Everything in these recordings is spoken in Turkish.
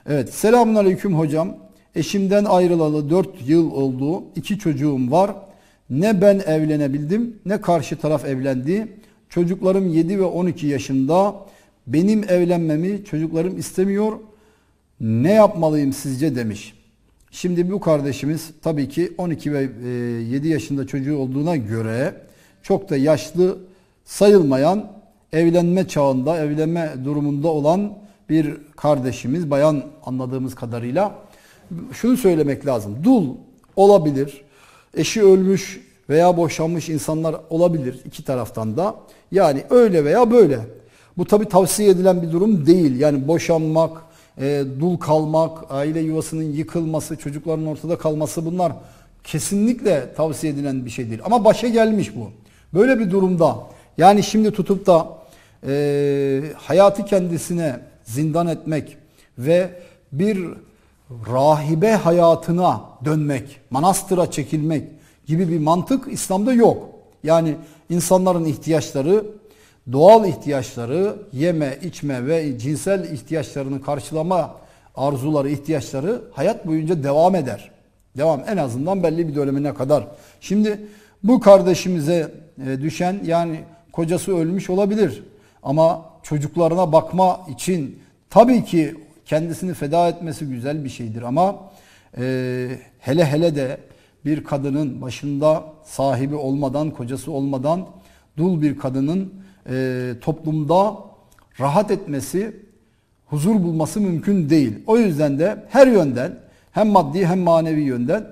Evet, selamünaleyküm hocam. Eşimden ayrılalı 4 yıl oldu. 2 çocuğum var. Ne ben evlenebildim ne karşı taraf evlendi. Çocuklarım 7 ve 12 yaşında. Benim evlenmemi çocuklarım istemiyor. Ne yapmalıyım sizce demiş. Şimdi bu kardeşimiz tabii ki 12 ve 7 yaşında çocuğu olduğuna göre çok da yaşlı sayılmayan, evlenme çağında, evlenme durumunda olan bir kardeşimiz, bayan anladığımız kadarıyla. Şunu söylemek lazım. Dul olabilir, eşi ölmüş veya boşanmış insanlar olabilir iki taraftan da. Yani öyle veya böyle. Bu tabii tavsiye edilen bir durum değil. Yani boşanmak, dul kalmak, aile yuvasının yıkılması, çocukların ortada kalması, bunlar kesinlikle tavsiye edilen bir şey değil. Ama başa gelmiş bu. Böyle bir durumda yani şimdi tutup da hayatı kendisine zindan etmek ve bir rahibe hayatına dönmek, manastıra çekilmek gibi bir mantık İslam'da yok. Yani insanların ihtiyaçları, doğal ihtiyaçları, yeme, içme ve cinsel ihtiyaçlarını karşılama arzuları, ihtiyaçları hayat boyunca devam eder. En azından belli bir dönemine kadar. Şimdi bu kardeşimize düşen, yani kocası ölmüş olabilir ama çocuklarına bakma için tabii ki kendisini feda etmesi güzel bir şeydir ama hele hele de bir kadının başında sahibi olmadan, kocası olmadan dul bir kadının toplumda rahat etmesi, huzur bulması mümkün değil. O yüzden de her yönden, hem maddi hem manevi yönden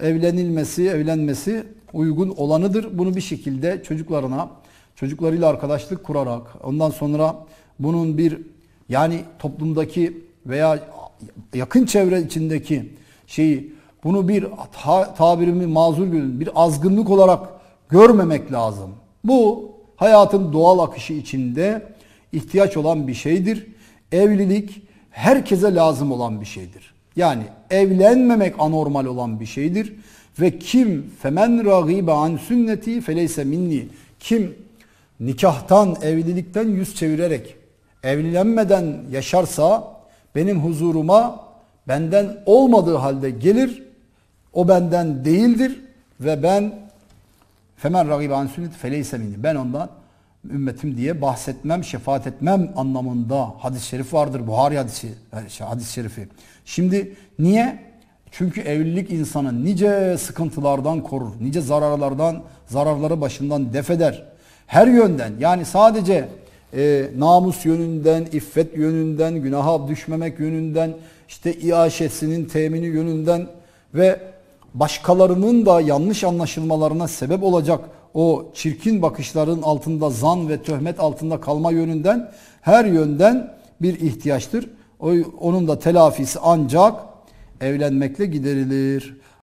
evlenmesi uygun olanıdır. Bunu bir şekilde çocuklarıyla arkadaşlık kurarak, ondan sonra bunun bir, yani toplumdaki veya yakın çevre içindeki bunu bir tabirimi mazur görün, bir azgınlık olarak görmemek lazım. Bu hayatın doğal akışı içinde ihtiyaç olan bir şeydir. Evlilik herkese lazım olan bir şeydir. Yani evlenmemek anormal olan bir şeydir. Ve kim femen ragibe an sünneti feleyse minni, kim nikahtan, evlilikten yüz çevirerek evlenmeden yaşarsa benim huzuruma benden olmadığı halde gelir, o benden değildir ve ben femen ragibe an sünneti feleyse minni, ben ondan ümmetim diye bahsetmem, şefaat etmem anlamında hadis-i şerif vardır. Buhari hadis-i şerifi. Şimdi niye? Çünkü evlilik insanı nice sıkıntılardan korur, nice zararları başından def eder. Her yönden, yani sadece namus yönünden, iffet yönünden, günaha düşmemek yönünden, işte iaşesinin temini yönünden ve başkalarının da yanlış anlaşılmalarına sebep olacak o çirkin bakışların altında, zan ve töhmet altında kalma yönünden, her yönden bir ihtiyaçtır. Onun da telafisi ancak evlenmekle giderilir.